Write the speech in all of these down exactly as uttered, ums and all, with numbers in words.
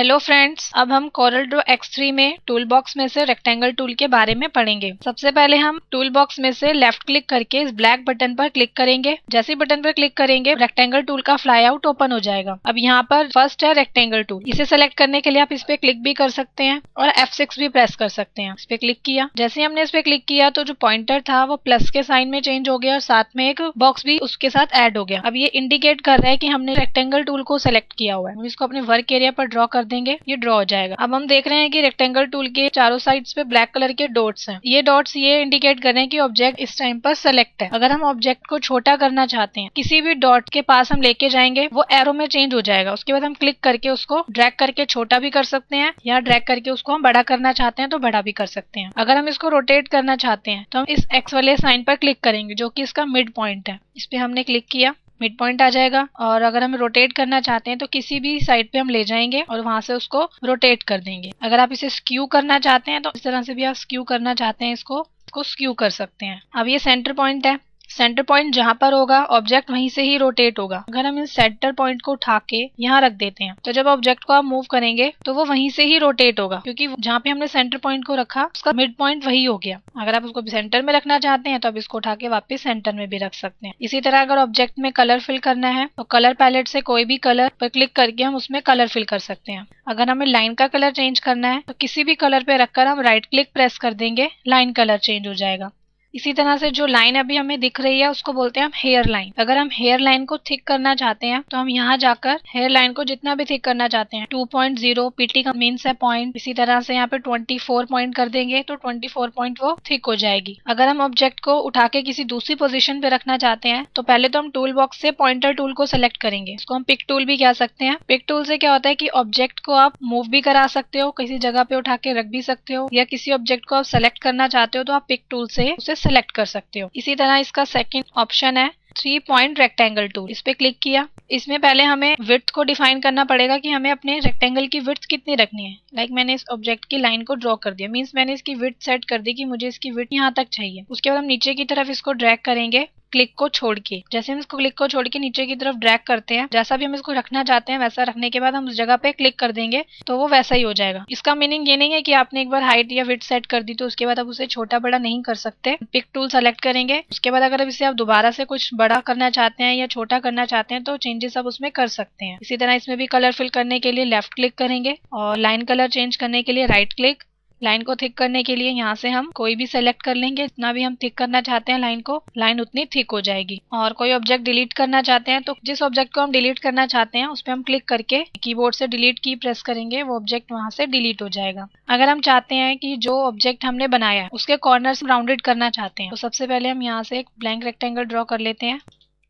Hello friends, अब हम Corel draw X three में टूल बॉक्स में से रेक्टेंगल टूल के बारे में पढ़ेंगे। सबसे पहले हम टूल बॉक्स में से लेफ्ट क्लिक करके इस ब्लैक बटन पर क्लिक करेंगे। जैसे ही बटन पर क्लिक करेंगे रेक्टेंगल टूल का फ्लाई आउट ओपन हो जाएगा। अब यहाँ पर फर्स्ट है रेक्टेंगल टूल। इसे सेलेक्ट करने के लिए आप इस पे क्लिक भी कर सकते हैं और एफ सिक्स भी प्रेस कर सकते हैं। इस पे क्लिक किया, जैसे ही हमने इस पे क्लिक किया तो जो पॉइंटर था वो प्लस के साइन में चेंज हो गया और साथ में एक बॉक्स भी उसके साथ ऐड हो गया। अब ये इंडिकेट कर रहा है कि हमने रेक्टेंगल टूल को सेलेक्ट किया हुआ है। हम इसको अपने वर्क एरिया पर ड्रॉ कर देंगे, ये ड्रॉ हो जाएगा। अब हम देख रहे हैं कि रेक्टेंगल टूल के चारों साइड्स पे ब्लैक कलर के डॉट्स हैं। ये डॉट्स ये इंडिकेट कर रहे हैं कि ऑब्जेक्ट इस टाइम पर सेलेक्ट है। अगर हम ऑब्जेक्ट को छोटा करना चाहते हैं, किसी भी डॉट के पास हम लेके जाएंगे वो एरो में चेंज हो जाएगा। उसके बाद हम क्लिक करके उसको ड्रैग करके छोटा भी कर सकते हैं या ड्रैग करके उसको हम बड़ा करना चाहते हैं तो बड़ा भी कर सकते हैं। अगर हम इसको रोटेट करना चाहते हैं तो हम इस एक्स वाले साइन पर क्लिक करेंगे जो कि इसका मिड पॉइंट है। इस पे हमने क्लिक किया, मिड पॉइंट आ जाएगा। और अगर हम रोटेट करना चाहते हैं तो किसी भी साइड पे हम ले जाएंगे और वहां से उसको रोटेट कर देंगे। अगर आप इसे स्क्यू करना चाहते हैं तो इस तरह से भी आप स्क्यू करना चाहते हैं इसको इसको स्क्यू कर सकते हैं। अब ये सेंटर पॉइंट है। सेंटर पॉइंट जहां पर होगा ऑब्जेक्ट वहीं से ही रोटेट होगा। अगर हम इस सेंटर पॉइंट को उठा के यहाँ रख देते हैं तो जब ऑब्जेक्ट को आप मूव करेंगे तो वो वहीं से ही रोटेट होगा, क्योंकि जहाँ पे हमने सेंटर पॉइंट को रखा उसका मिड पॉइंट वही हो गया। अगर आप उसको सेंटर में रखना चाहते हैं तो आप इसको उठा के वापस सेंटर में भी रख सकते हैं। इसी तरह अगर ऑब्जेक्ट में कलर फिल करना है तो कलर पैलेट से कोई भी कलर पर क्लिक करके हम उसमें कलर फिल कर सकते हैं। अगर हमें लाइन का कलर चेंज करना है तो किसी भी कलर पे रखकर हम राइट क्लिक प्रेस कर देंगे, लाइन कलर चेंज हो जाएगा। इसी तरह से जो लाइन अभी हमें दिख रही है उसको बोलते हैं हम हेयर लाइन। अगर हम हेयर लाइन को थिक करना चाहते हैं तो हम यहाँ जाकर हेयर लाइन को जितना भी थिक करना चाहते हैं टू पॉइंट ज़ीरो, पीटी का मीन्स है पॉइंट, इसी तरह से यहाँ पे ट्वेंटी फोर पॉइंट कर देंगे तो ट्वेंटी फोर पॉइंट वो थिक हो जाएगी। अगर हम ऑब्जेक्ट को उठा के किसी दूसरी पोजीशन पे रखना चाहते हैं तो पहले तो हम टूल बॉक्स से पॉइंटर टूल को सेलेक्ट करेंगे। इसको हम पिक टूल भी कह सकते हैं। पिक टूल से क्या होता है कि ऑब्जेक्ट को आप मूव भी करा सकते हो, किसी जगह पे उठा के रख भी सकते हो, या किसी ऑब्जेक्ट को आप सेलेक्ट करना चाहते हो तो आप पिक टूल से उसे सेलेक्ट कर सकते हो। इसी तरह इसका सेकंड ऑप्शन है थ्री पॉइंट रेक्टेंगल टूल। इस पे क्लिक किया। इसमें पहले हमें विड्थ को डिफाइन करना पड़ेगा कि हमें अपने रेक्टेंगल की विड्थ कितनी रखनी है। लाइक like मैंने इस ऑब्जेक्ट की लाइन को ड्रॉ कर दिया, मींस मैंने इसकी विड्थ सेट कर दी कि मुझे इसकी विड्थ यहाँ तक चाहिए। उसके बाद हम नीचे की तरफ इसको ड्रैग करेंगे क्लिक को छोड़ के। जैसे हम इसको क्लिक को छोड़ के नीचे की तरफ ड्रैग करते हैं, जैसा भी हम इसको रखना चाहते हैं वैसा रखने के बाद हम उस जगह पे क्लिक कर देंगे तो वो वैसा ही हो जाएगा। इसका मीनिंग ये नहीं है कि आपने एक बार हाइट या विड्थ सेट कर दी तो उसके बाद आप उसे छोटा बड़ा नहीं कर सकते। पिक टूल सेलेक्ट करेंगे, उसके बाद अगर इसे आप दोबारा से कुछ बड़ा करना चाहते हैं या छोटा करना चाहते हैं तो चेंजेस आप उसमें कर सकते हैं। इसी तरह इसमें भी कलर फिल करने के लिए लेफ्ट क्लिक करेंगे और लाइन कलर चेंज करने के लिए राइट क्लिक। लाइन को थिक करने के लिए यहाँ से हम कोई भी सेलेक्ट कर लेंगे, जितना भी हम थिक करना चाहते हैं लाइन को, लाइन उतनी थिक हो जाएगी। और कोई ऑब्जेक्ट डिलीट करना चाहते हैं तो जिस ऑब्जेक्ट को हम डिलीट करना चाहते हैं उस पर हम क्लिक करके कीबोर्ड से डिलीट की प्रेस करेंगे, वो ऑब्जेक्ट वहां से डिलीट हो जाएगा। अगर हम चाहते हैं कि जो ऑब्जेक्ट हमने बनाया है उसके कॉर्नर्स राउंडेड करना चाहते हैं तो सबसे पहले हम यहाँ से एक ब्लैंक रेक्टेंगल ड्रॉ कर लेते हैं।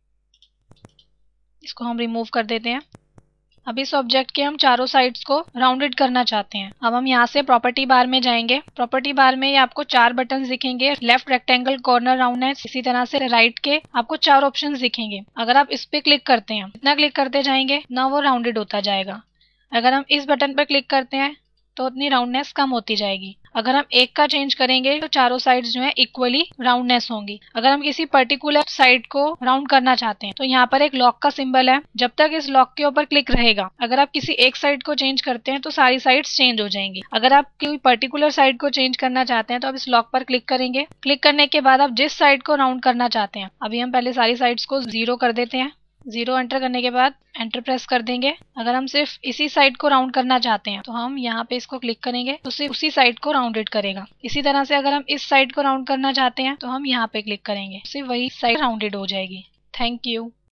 इसको हम रिमूव कर देते हैं। अब इस ऑब्जेक्ट के हम चारों साइड्स को राउंडेड करना चाहते हैं। अब हम यहाँ से प्रॉपर्टी बार में जाएंगे। प्रॉपर्टी बार में ये आपको चार बटन्स दिखेंगे, लेफ्ट रेक्टेंगल, कॉर्नर, राउंडनेस, इसी तरह से राइट के आपको चार ऑप्शंस दिखेंगे। अगर आप इस पे क्लिक करते हैं, जितना क्लिक करते जाएंगे ना वो राउंडेड होता जाएगा। अगर हम इस बटन पर क्लिक करते हैं तो उतनी राउंडनेस कम होती जाएगी। अगर हम एक का चेंज करेंगे तो चारों साइड्स जो है इक्वली राउंडनेस होंगी। अगर हम किसी पर्टिकुलर साइड को राउंड करना चाहते हैं तो यहाँ पर एक लॉक का सिंबल है, जब तक इस लॉक के ऊपर क्लिक रहेगा अगर आप किसी एक साइड को चेंज करते हैं तो सारी साइड्स चेंज हो जाएंगी। अगर आप कोई पर्टिकुलर साइड को चेंज करना चाहते हैं तो आप इस लॉक पर क्लिक करेंगे। क्लिक करने के बाद आप जिस साइड को राउंड करना चाहते हैं, अभी हम पहले सारी साइड्स को जीरो कर देते हैं। जीरो एंटर करने के बाद एंटर प्रेस कर देंगे। अगर हम सिर्फ इसी साइड को राउंड करना चाहते हैं तो हम यहाँ पे इसको क्लिक करेंगे तो सिर्फ उसी साइड को राउंडेड करेगा। इसी तरह से अगर हम इस साइड को राउंड करना चाहते हैं तो हम यहाँ पे क्लिक करेंगे, सिर्फ वही साइड राउंडेड हो जाएगी। Thank you.